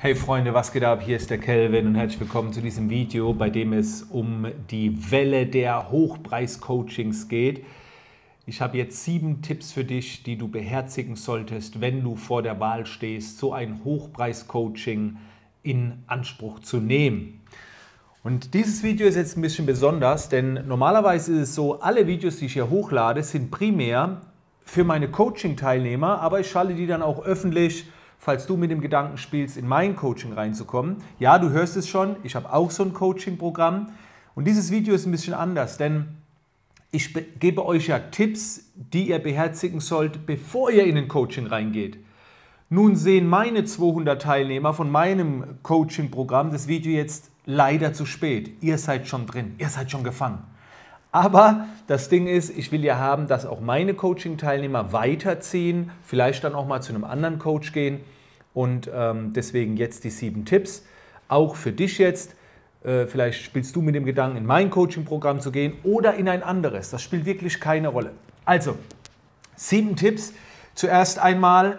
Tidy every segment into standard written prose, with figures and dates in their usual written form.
Hey Freunde, was geht ab? Hier ist der Kelvin und herzlich willkommen zu diesem Video, bei dem es um die Welle der Hochpreis-Coachings geht. Ich habe jetzt 7 Tipps für dich, die du beherzigen solltest, wenn du vor der Wahl stehst, so ein Hochpreis-Coaching in Anspruch zu nehmen. Und dieses Video ist jetzt ein bisschen besonders, denn normalerweise ist es so, alle Videos, die ich hier hochlade, sind primär für meine Coaching-Teilnehmer, aber ich schalte die dann auch öffentlich, falls du mit dem Gedanken spielst, in mein Coaching reinzukommen. Ja, du hörst es schon, ich habe auch so ein Coaching-Programm. Und dieses Video ist ein bisschen anders, denn ich gebe euch ja Tipps, die ihr beherzigen sollt, bevor ihr in ein Coaching reingeht. Nun sehen meine 200 Teilnehmer von meinem Coaching-Programm das Video jetzt leider zu spät. Ihr seid schon drin, ihr seid schon gefangen. Aber das Ding ist, ich will ja haben, dass auch meine Coaching-Teilnehmer weiterziehen, vielleicht dann auch mal zu einem anderen Coach gehen. Und deswegen jetzt die 7 Tipps, auch für dich jetzt. Vielleicht spielst du mit dem Gedanken, in mein Coaching-Programm zu gehen oder in ein anderes. Das spielt wirklich keine Rolle. Also, 7 Tipps. Zuerst einmal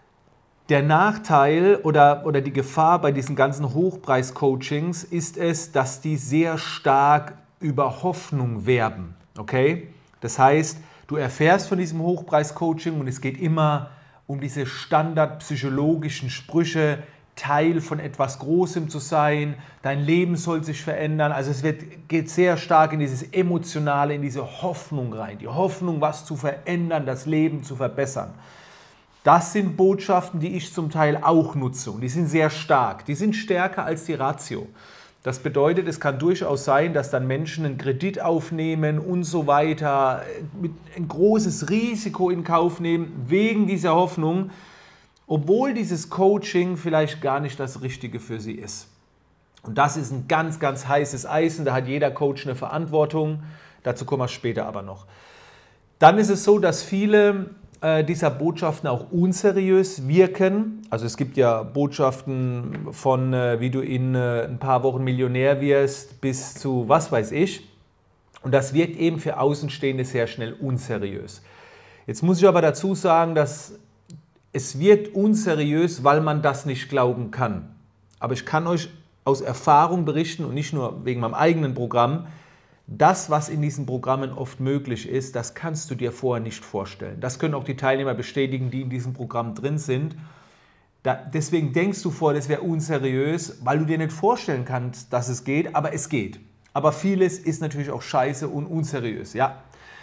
der Nachteil oder die Gefahr bei diesen ganzen Hochpreis-Coachings ist es, dass die sehr stark über Hoffnung werben. Okay? Das heißt, du erfährst von diesem Hochpreis-Coaching und es geht immer um diese standardpsychologischen Sprüche, Teil von etwas Großem zu sein, dein Leben soll sich verändern. Also es geht sehr stark in dieses Emotionale, in diese Hoffnung rein. Die Hoffnung, was zu verändern, das Leben zu verbessern. Das sind Botschaften, die ich zum Teil auch nutze und die sind sehr stark. Die sind stärker als die Ratio. Das bedeutet, es kann durchaus sein, dass dann Menschen einen Kredit aufnehmen und so weiter, ein großes Risiko in Kauf nehmen, wegen dieser Hoffnung, obwohl dieses Coaching vielleicht gar nicht das Richtige für sie ist. Und das ist ein ganz, ganz heißes Eisen, da hat jeder Coach eine Verantwortung, dazu kommen wir später aber noch. Dann ist es so, dass viele dieser Botschaften auch unseriös wirken. Also es gibt ja Botschaften von, wie du in ein paar Wochen Millionär wirst, bis zu was weiß ich. Und das wirkt eben für Außenstehende sehr schnell unseriös. Jetzt muss ich aber dazu sagen, dass es wirkt unseriös, weil man das nicht glauben kann. Aber ich kann euch aus Erfahrung berichten und nicht nur wegen meinem eigenen Programm, das, was in diesen Programmen oft möglich ist, das kannst du dir vorher nicht vorstellen. Das können auch die Teilnehmer bestätigen, die in diesem Programm drin sind. Deswegen denkst du vorher, das wäre unseriös, weil du dir nicht vorstellen kannst, dass es geht, aber es geht. Aber vieles ist natürlich auch scheiße und unseriös. Ja.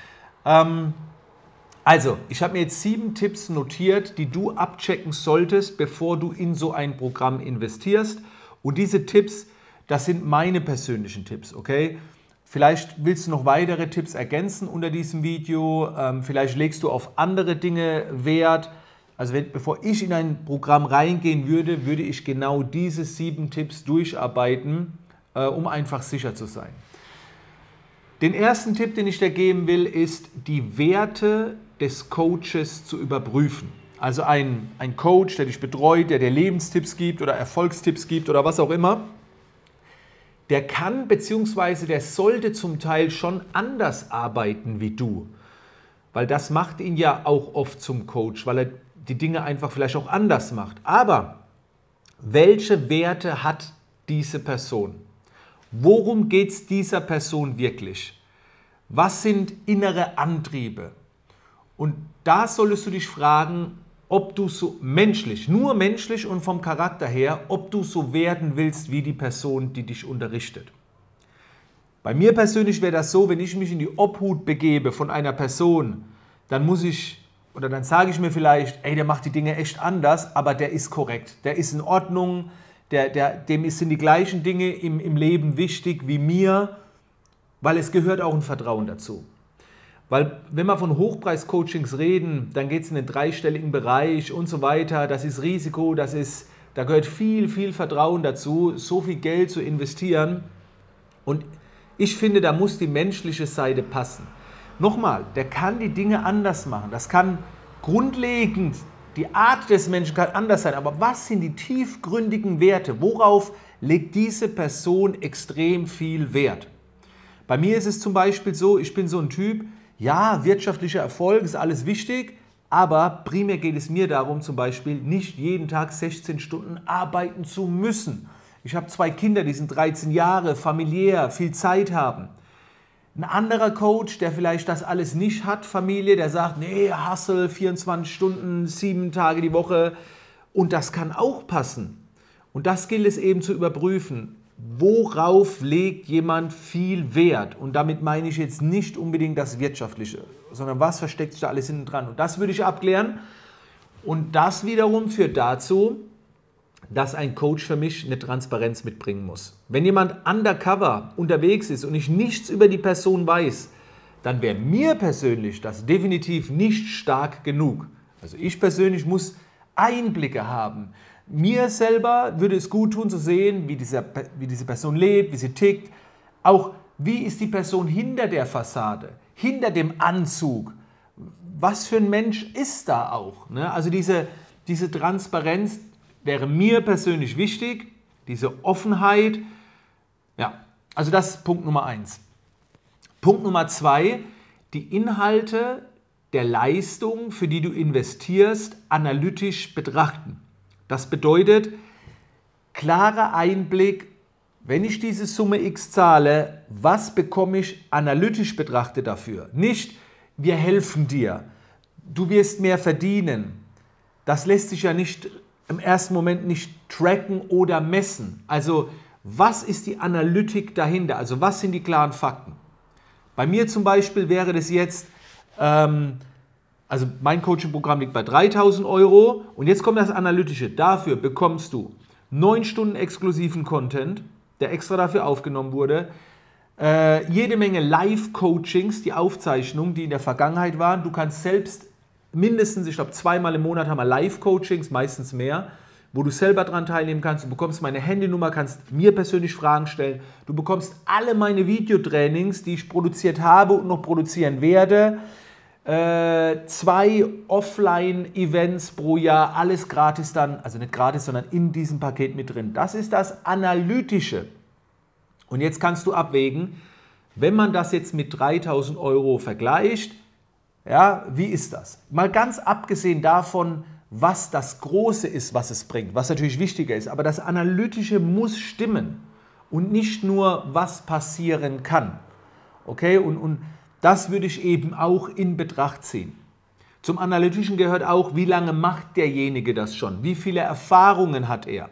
Also, ich habe mir jetzt 7 Tipps notiert, die du abchecken solltest, bevor du in so ein Programm investierst. Und diese Tipps, das sind meine persönlichen Tipps, okay? Vielleicht willst du noch weitere Tipps ergänzen unter diesem Video, vielleicht legst du auf andere Dinge Wert. Also bevor ich in ein Programm reingehen würde, würde ich genau diese 7 Tipps durcharbeiten, um einfach sicher zu sein. Den ersten Tipp, den ich dir geben will, ist, die Werte des Coaches zu überprüfen. Also ein Coach, der dich betreut, der dir Lebenstipps gibt oder Erfolgstipps gibt oder was auch immer, der kann bzw. der sollte zum Teil schon anders arbeiten wie du. Weil das macht ihn ja auch oft zum Coach, weil er die Dinge einfach vielleicht auch anders macht. Aber welche Werte hat diese Person? Worum geht es dieser Person wirklich? Was sind innere Antriebe? Und da solltest du dich fragen, ob du so menschlich, nur menschlich und vom Charakter her, ob du so werden willst wie die Person, die dich unterrichtet. Bei mir persönlich wäre das so, wenn ich mich in die Obhut begebe von einer Person, dann dann sage ich mir vielleicht, ey, der macht die Dinge echt anders, aber der ist korrekt, der ist in Ordnung, dem sind die gleichen Dinge im Leben wichtig wie mir, weil es gehört auch ein Vertrauen dazu. Weil wenn wir von Hochpreis-Coachings reden, dann geht es in den dreistelligen Bereich und so weiter. Das ist Risiko, da gehört viel, viel Vertrauen dazu, so viel Geld zu investieren. Und ich finde, da muss die menschliche Seite passen. Nochmal, der kann die Dinge anders machen. Das kann grundlegend, die Art des Menschen kann anders sein. Aber was sind die tiefgründigen Werte? Worauf legt diese Person extrem viel Wert? Bei mir ist es zum Beispiel so, ich bin so ein Typ, ja, wirtschaftlicher Erfolg ist alles wichtig, Aber primär geht es mir darum, zum Beispiel nicht jeden Tag 16 Stunden arbeiten zu müssen. Ich habe 2 Kinder, die sind 13 Jahre, familiär, viel Zeit haben. Ein anderer Coach, der vielleicht das alles nicht hat, Familie, der sagt, nee, Hustle, 24 Stunden, 7 Tage die Woche. Und das kann auch passen. Und das gilt es eben zu überprüfen. Worauf legt jemand viel Wert? Und damit meine ich jetzt nicht unbedingt das Wirtschaftliche, sondern was versteckt sich da alles hinten dran? Und das würde ich abklären. Und das wiederum führt dazu, dass ein Coach für mich eine Transparenz mitbringen muss. Wenn jemand undercover unterwegs ist und ich nichts über die Person weiß, dann wäre mir persönlich das definitiv nicht stark genug. Also ich persönlich muss Einblicke haben. Mir selber würde es gut tun zu sehen, wie diese Person lebt, wie sie tickt. Auch wie ist die Person hinter der Fassade, hinter dem Anzug. Was für ein Mensch ist da auch? Also diese Transparenz wäre mir persönlich wichtig, diese Offenheit. Ja, also das ist Punkt Nummer 1. Punkt Nummer 2, die Inhalte der Leistung, für die du investierst, analytisch betrachten. Das bedeutet, klarer Einblick, wenn ich diese Summe X zahle, was bekomme ich analytisch betrachtet dafür? Nicht, wir helfen dir, du wirst mehr verdienen. Das lässt sich ja nicht im ersten Moment nicht tracken oder messen. Also was ist die Analytik dahinter? Also was sind die klaren Fakten? Bei mir zum Beispiel wäre das jetzt, also mein Coaching-Programm liegt bei 3.000 € und jetzt kommt das Analytische. Dafür bekommst du 9 Stunden exklusiven Content, der extra dafür aufgenommen wurde, jede Menge Live-Coachings, die Aufzeichnungen, die in der Vergangenheit waren. Du kannst selbst mindestens, ich glaube 2-mal im Monat haben wir Live-Coachings, meistens mehr, wo du selber daran teilnehmen kannst. Du bekommst meine Handynummer, kannst mir persönlich Fragen stellen. Du bekommst alle meine Videotrainings, die ich produziert habe und noch produzieren werde. 2 Offline-Events pro Jahr, alles gratis dann, also nicht gratis, sondern in diesem Paket mit drin. Das ist das Analytische. Und jetzt kannst du abwägen, wenn man das jetzt mit 3.000 € vergleicht, ja, wie ist das? Mal ganz abgesehen davon, was das Große ist, was es bringt, was natürlich wichtiger ist, aber das Analytische muss stimmen und nicht nur, was passieren kann. Okay, und das würde ich eben auch in Betracht ziehen. Zum Analytischen gehört auch, wie lange macht derjenige das schon? Wie viele Erfahrungen hat er?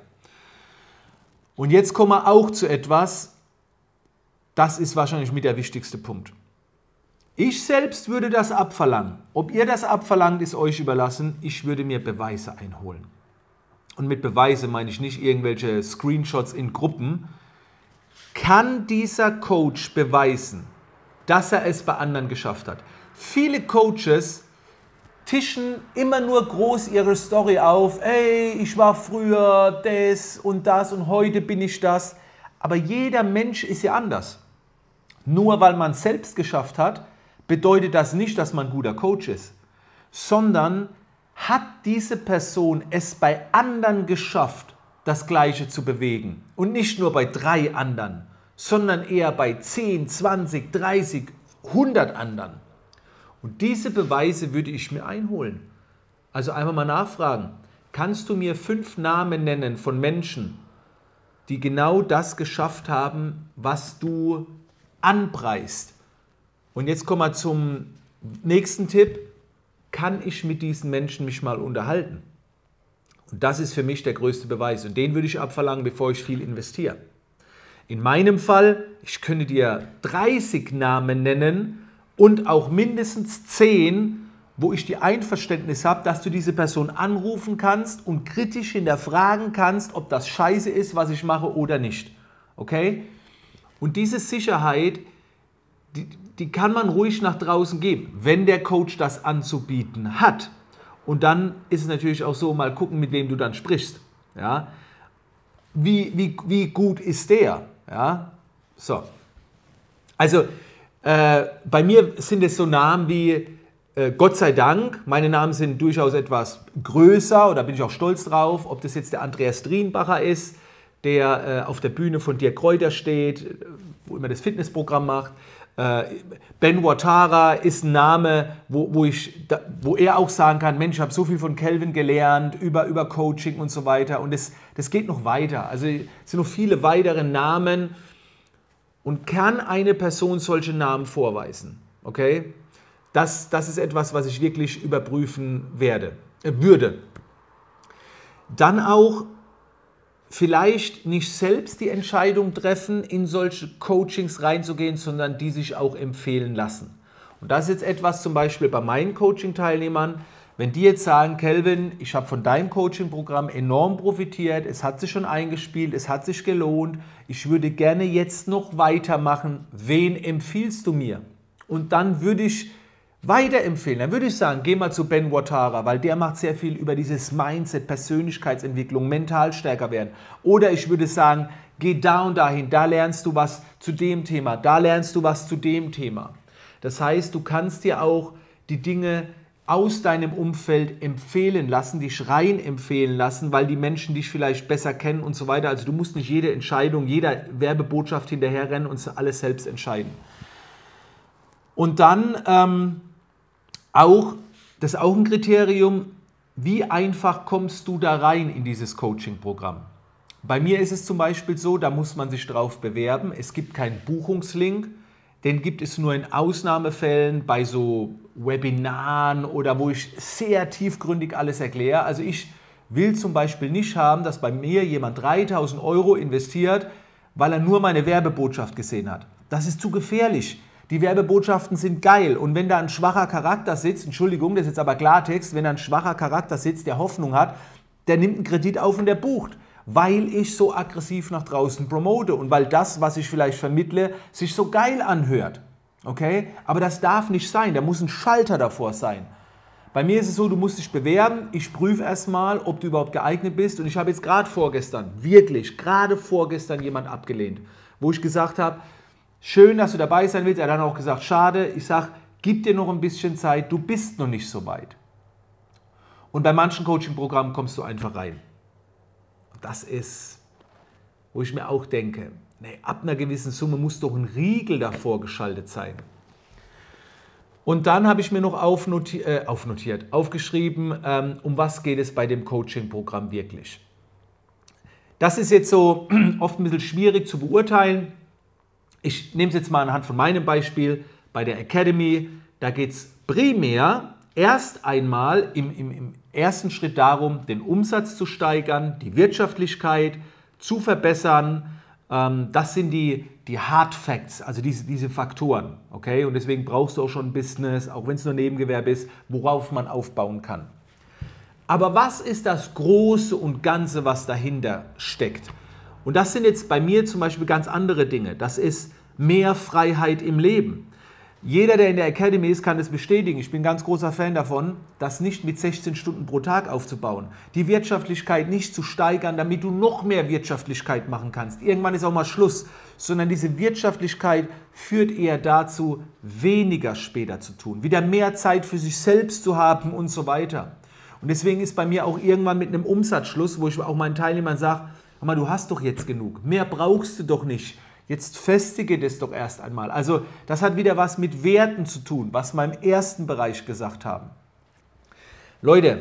Und jetzt kommen wir auch zu etwas, das ist wahrscheinlich mit der wichtigste Punkt. Ich selbst würde das abverlangen. Ob ihr das abverlangt, ist euch überlassen. Ich würde mir Beweise einholen. Und mit Beweise meine ich nicht irgendwelche Screenshots in Gruppen. Kann dieser Coach beweisen, dass er es bei anderen geschafft hat? Viele Coaches tischen immer nur groß ihre Story auf. Ey, ich war früher das und heute bin ich das. Aber jeder Mensch ist ja anders. Nur weil man es selbst geschafft hat, bedeutet das nicht, dass man ein guter Coach ist, sondern hat diese Person es bei anderen geschafft, das Gleiche zu bewegen. Und nicht nur bei 3 anderen, sondern eher bei 10, 20, 30, 100 anderen. Und diese Beweise würde ich mir einholen. Also einfach mal nachfragen, kannst du mir 5 Namen nennen von Menschen, die genau das geschafft haben, was du anpreist? Und jetzt kommen wir zum nächsten Tipp. Kann ich mit diesen Menschen mich mal unterhalten? Und das ist für mich der größte Beweis. Und den würde ich abverlangen, bevor ich viel investiere. In meinem Fall, ich könnte dir 30 Namen nennen und auch mindestens 10, wo ich die Einverständnis habe, dass du diese Person anrufen kannst und kritisch hinterfragen kannst, ob das scheiße ist, was ich mache oder nicht. Okay? Und diese Sicherheit, die kann man ruhig nach draußen geben, wenn der Coach das anzubieten hat. Und dann ist es natürlich auch so, mal gucken, mit wem du dann sprichst. Ja? Wie gut ist der? Ja? So. Also bei mir sind es so Namen wie Gott sei Dank, meine Namen sind durchaus etwas größer, oder bin ich auch stolz drauf, ob das jetzt der Andreas Drienbacher ist, der auf der Bühne von Dirk Kräuter steht, wo immer das Fitnessprogramm macht. Ben Watara ist ein Name, wo er auch sagen kann, Mensch, ich habe so viel von Kelvin gelernt, über Coaching und so weiter. Und das geht noch weiter. Also es sind noch viele weitere Namen. Und kann eine Person solche Namen vorweisen? Okay? Das ist etwas, was ich wirklich überprüfen würde. Dann auch vielleicht nicht selbst die Entscheidung treffen, in solche Coachings reinzugehen, sondern die sich auch empfehlen lassen. Und das ist jetzt etwas zum Beispiel bei meinen Coaching-Teilnehmern, wenn die jetzt sagen, Kelvin, ich habe von deinem Coaching-Programm enorm profitiert, es hat sich schon eingespielt, es hat sich gelohnt, ich würde gerne jetzt noch weitermachen, wen empfiehlst du mir? Und dann würde ich weiterempfehlen. Dann würde ich sagen, geh mal zu Ben Watara, weil der macht sehr viel über dieses Mindset, Persönlichkeitsentwicklung, mental stärker werden. Oder ich würde sagen, geh da und dahin, da lernst du was zu dem Thema, da lernst du was zu dem Thema. Das heißt, du kannst dir auch die Dinge aus deinem Umfeld empfehlen lassen, dich rein empfehlen lassen, weil die Menschen dich vielleicht besser kennen und so weiter. Also du musst nicht jede Entscheidung, jeder Werbebotschaft hinterherrennen und alles selbst entscheiden. Und dann das ist auch ein Kriterium, wie einfach kommst du da rein in dieses Coaching-Programm? Bei mir ist es zum Beispiel so, da muss man sich drauf bewerben. Es gibt keinen Buchungslink, den gibt es nur in Ausnahmefällen bei so Webinaren oder wo ich sehr tiefgründig alles erkläre. Also ich will zum Beispiel nicht haben, dass bei mir jemand 3.000 € investiert, weil er nur meine Werbebotschaft gesehen hat. Das ist zu gefährlich. Die Werbebotschaften sind geil und wenn da ein schwacher Charakter sitzt, Entschuldigung, das ist jetzt aber Klartext, wenn da ein schwacher Charakter sitzt, der Hoffnung hat, der nimmt einen Kredit auf und der bucht, weil ich so aggressiv nach draußen promote und weil das, was ich vielleicht vermittle, sich so geil anhört. Okay? Aber das darf nicht sein, da muss ein Schalter davor sein. Bei mir ist es so, du musst dich bewerben, ich prüfe erstmal, ob du überhaupt geeignet bist und ich habe jetzt gerade vorgestern jemand abgelehnt, wo ich gesagt habe, schön, dass du dabei sein willst. Er hat dann auch gesagt, schade. Ich sage, gib dir noch ein bisschen Zeit, du bist noch nicht so weit. Und bei manchen Coaching-Programmen kommst du einfach rein. Das ist, wo ich mir auch denke, nee, ab einer gewissen Summe muss doch ein Riegel davor geschaltet sein. Und dann habe ich mir noch aufgeschrieben, um was geht es bei dem Coaching-Programm wirklich. Das ist jetzt so oft ein bisschen schwierig zu beurteilen. Ich nehme es jetzt mal anhand von meinem Beispiel. Bei der Academy, da geht es primär erst einmal im ersten Schritt darum, den Umsatz zu steigern, die Wirtschaftlichkeit zu verbessern. Das sind die Hard Facts, also diese Faktoren. Okay? Und deswegen brauchst du auch schon ein Business, auch wenn es nur Nebengewerbe ist, worauf man aufbauen kann. Aber was ist das Große und Ganze, was dahinter steckt? Und das sind jetzt bei mir zum Beispiel ganz andere Dinge. Das ist mehr Freiheit im Leben. Jeder, der in der Academy ist, kann es bestätigen. Ich bin ein ganz großer Fan davon, das nicht mit 16 Stunden pro Tag aufzubauen. Die Wirtschaftlichkeit nicht zu steigern, damit du noch mehr Wirtschaftlichkeit machen kannst. Irgendwann ist auch mal Schluss. Sondern diese Wirtschaftlichkeit führt eher dazu, weniger später zu tun. Wieder mehr Zeit für sich selbst zu haben und so weiter. Und deswegen ist bei mir auch irgendwann mit einem Umsatzschluss, wo ich auch meinen Teilnehmern sage, aber du hast doch jetzt genug, mehr brauchst du doch nicht. Jetzt festige das doch erst einmal. Also das hat wieder was mit Werten zu tun, was wir im ersten Bereich gesagt haben. Leute,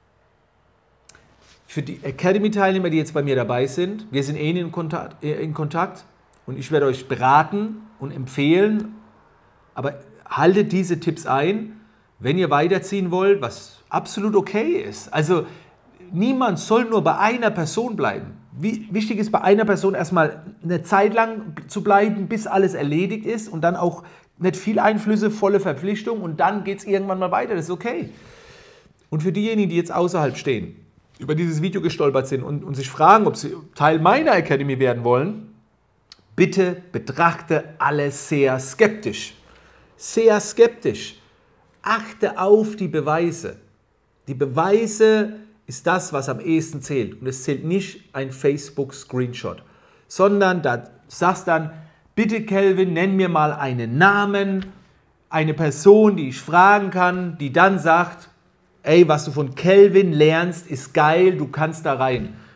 für die Academy-Teilnehmer, die jetzt bei mir dabei sind, wir sind in Kontakt und ich werde euch beraten und empfehlen, aber haltet diese Tipps ein, wenn ihr weiterziehen wollt, was absolut okay ist. Also niemand soll nur bei einer Person bleiben. Wichtig ist bei einer Person erstmal eine Zeit lang zu bleiben, bis alles erledigt ist und dann auch nicht viel Einflüsse, volle Verpflichtung und dann geht es irgendwann mal weiter, das ist okay. Und für diejenigen, die jetzt außerhalb stehen, über dieses Video gestolpert sind und sich fragen, ob sie Teil meiner Academy werden wollen, bitte betrachte alles sehr skeptisch. Sehr skeptisch. Achte auf die Beweise. Die Beweise ist das, was am ehesten zählt. Und es zählt nicht ein Facebook-Screenshot, sondern da sagst dann, bitte Kelvin, nenn mir mal einen Namen, eine Person, die ich fragen kann, die dann sagt, ey, was du von Kelvin lernst, ist geil, du kannst da rein.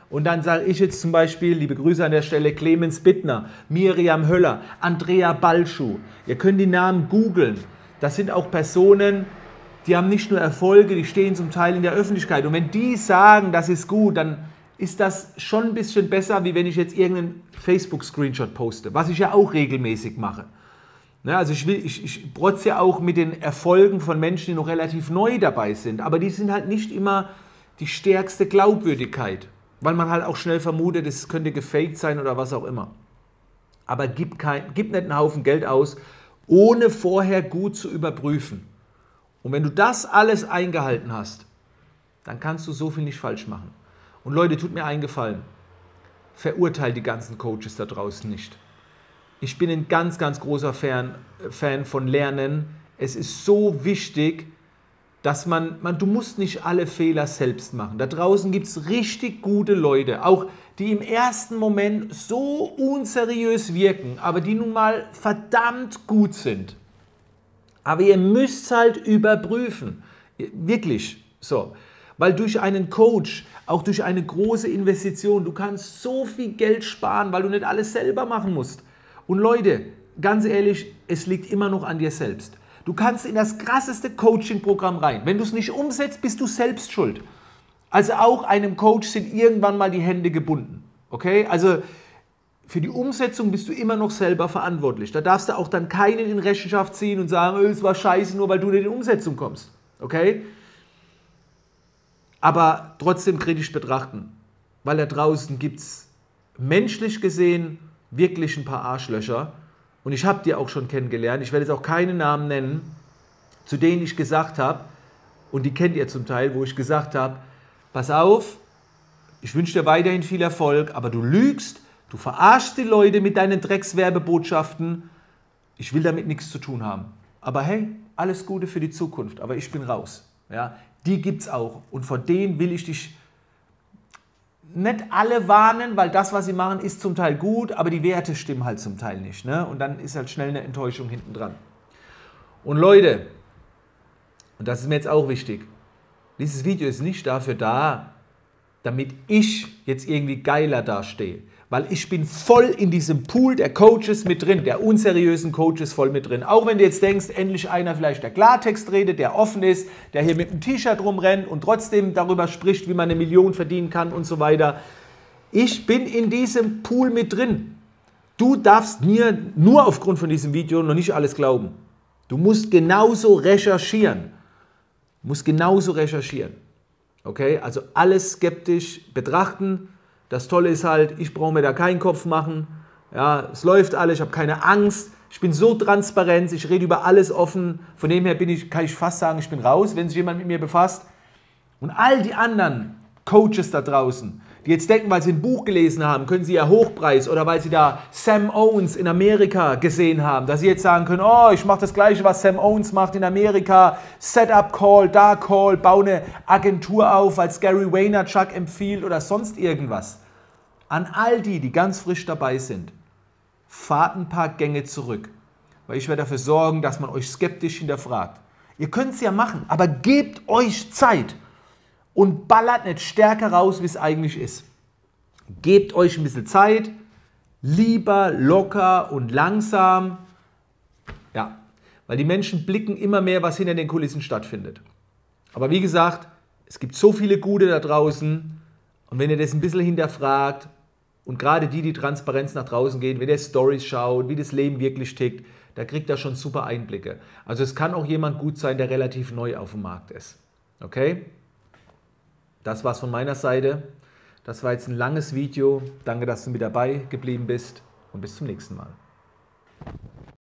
Und dann sage ich jetzt zum Beispiel, liebe Grüße an der Stelle, Clemens Bittner, Miriam Höller, Andrea Balschuh. Ihr könnt die Namen googeln. Das sind auch Personen, die haben nicht nur Erfolge, die stehen zum Teil in der Öffentlichkeit. Und wenn die sagen, das ist gut, dann ist das schon ein bisschen besser, wie wenn ich jetzt irgendeinen Facebook-Screenshot poste, was ich ja auch regelmäßig mache. Ja, also ich protze ja auch mit den Erfolgen von Menschen, die noch relativ neu dabei sind, aber die sind halt nicht immer die stärkste Glaubwürdigkeit, weil man halt auch schnell vermutet, es könnte gefaked sein oder was auch immer. Aber gib nicht einen Haufen Geld aus, ohne vorher gut zu überprüfen. Und wenn du das alles eingehalten hast, dann kannst du so viel nicht falsch machen. Und Leute, tut mir einen Gefallen, verurteilt die ganzen Coaches da draußen nicht. Ich bin ein ganz, ganz großer Fan von Lernen. Es ist so wichtig, dass du musst nicht alle Fehler selbst machen. Da draußen gibt es richtig gute Leute, auch die im ersten Moment so unseriös wirken, aber die nun mal verdammt gut sind. Aber ihr müsst halt überprüfen. Wirklich so. Weil durch einen Coach, auch durch eine große Investition, du kannst so viel Geld sparen, weil du nicht alles selber machen musst. Und Leute, ganz ehrlich, es liegt immer noch an dir selbst. Du kannst in das krasseste Coaching-Programm rein. Wenn du es nicht umsetzt, bist du selbst schuld. Also auch einem Coach sind irgendwann mal die Hände gebunden. Okay? Also für die Umsetzung bist du immer noch selber verantwortlich. Da darfst du auch dann keinen in Rechenschaft ziehen und sagen, es war scheiße, nur weil du nicht in die Umsetzung kommst. Okay? Aber trotzdem kritisch betrachten. Weil da draußen gibt es menschlich gesehen wirklich ein paar Arschlöcher. Und ich habe die auch schon kennengelernt. Ich werde jetzt auch keine Namen nennen, zu denen ich gesagt habe, und die kennt ihr zum Teil, wo ich gesagt habe, pass auf, ich wünsche dir weiterhin viel Erfolg, aber du lügst, du verarschst die Leute mit deinen Dreckswerbebotschaften. Ich will damit nichts zu tun haben. Aber hey, alles Gute für die Zukunft, aber ich bin raus. Ja, die gibt es auch. Und vor denen will ich dich nicht alle warnen, weil das, was sie machen, ist zum Teil gut, aber die Werte stimmen halt zum Teil nicht. Ne? Und dann ist halt schnell eine Enttäuschung hinten dran. Und Leute, und das ist mir jetzt auch wichtig, dieses Video ist nicht dafür da, damit ich jetzt irgendwie geiler dastehe. Weil ich bin voll in diesem Pool der Coaches mit drin, der unseriösen Coaches voll mit drin. Auch wenn du jetzt denkst, endlich einer vielleicht, der Klartext redet, der offen ist, der hier mit einem T-Shirt rumrennt und trotzdem darüber spricht, wie man 1 Million verdienen kann und so weiter. Ich bin in diesem Pool mit drin. Du darfst mir nur aufgrund von diesem Video noch nicht alles glauben. Du musst genauso recherchieren. Okay, also alles skeptisch betrachten. Das Tolle ist halt, ich brauche mir da keinen Kopf machen. Ja, es läuft alles, ich habe keine Angst. Ich bin so transparent, ich rede über alles offen. Von dem her kann ich fast sagen, ich bin raus, wenn sich jemand mit mir befasst. Und all die anderen Coaches da draußen, die jetzt denken, weil sie ein Buch gelesen haben, können sie ja Hochpreis oder weil sie da Sam Owens in Amerika gesehen haben, dass sie jetzt sagen können, oh, ich mache das Gleiche, was Sam Owens macht in Amerika, Setup Call, Dark Call, baue eine Agentur auf, als Gary Vaynerchuk empfiehlt oder sonst irgendwas. An all die, die ganz frisch dabei sind, fahrt ein paar Gänge zurück, weil ich werde dafür sorgen, dass man euch skeptisch hinterfragt. Ihr könnt es ja machen, aber gebt euch Zeit. Und ballert nicht stärker raus, wie es eigentlich ist. Gebt euch ein bisschen Zeit, lieber locker und langsam. Ja, weil die Menschen blicken immer mehr, was hinter den Kulissen stattfindet. Aber wie gesagt, es gibt so viele Gute da draußen. Und wenn ihr das ein bisschen hinterfragt und gerade die Transparenz nach draußen gehen, wenn ihr Stories schaut, wie das Leben wirklich tickt, da kriegt ihr schon super Einblicke. Also es kann auch jemand gut sein, der relativ neu auf dem Markt ist. Okay? Das war's von meiner Seite. Das war jetzt ein langes Video. Danke, dass du mit dabei geblieben bist und bis zum nächsten Mal.